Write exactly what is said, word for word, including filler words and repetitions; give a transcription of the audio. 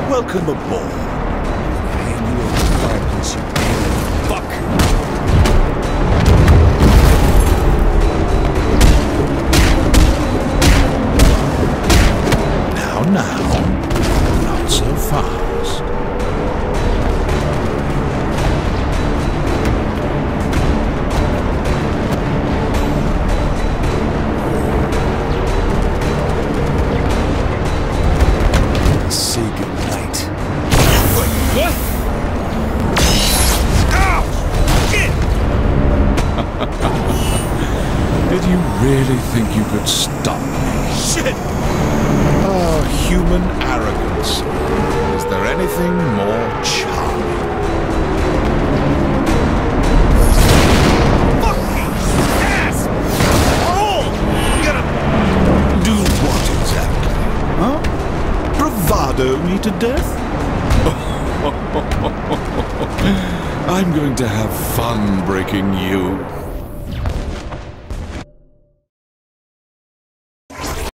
Welcome aboard. Hang you over the fireplace, you fuck. Now, now. Not so fast. Say goodnight. What? What? Ow! Shit! Did you really think you could stop me? Shit! Oh, human arrogance. Is there anything more charming? Fucking ass! Oh! You gotta do what exactly? Huh? Bravado me to death? I'm going to have fun breaking you.